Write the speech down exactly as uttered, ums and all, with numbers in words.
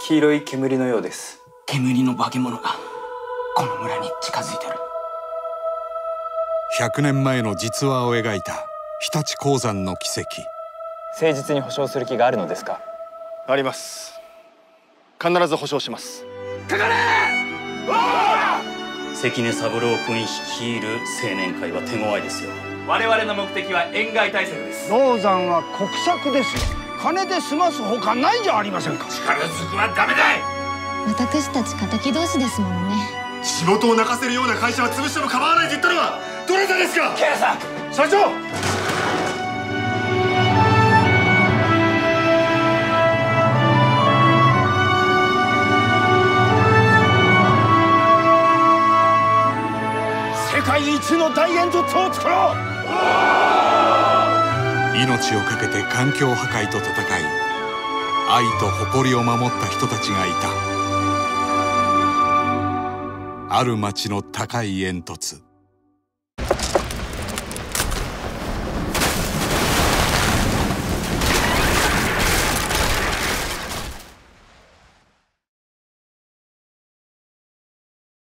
黄色い煙のようです。 煙の化け物がこの村に近づいてる。 ひゃくねんまえの実話を描いた日立鉱山の奇跡。 誠実に保証する気があるのですか？ あります。必ず保証します。 かかれ！ 関根三郎君率いる青年会は手強いですよ。 我々の目的は塩害対策です。 銅山は国策ですよ。金で済ますほかないじゃありませんか。 力ずくはダメだい。 私たち敵同士ですもんね。 仕事を泣かせるような会社は潰しても構わないと言ったのはどなたですか？ ケイラさん、 社長。 世界一の大煙突を作ろう。 命を懸けて環境破壊と戦い、愛と誇りを守った人たちがいた。ある町の高い煙突。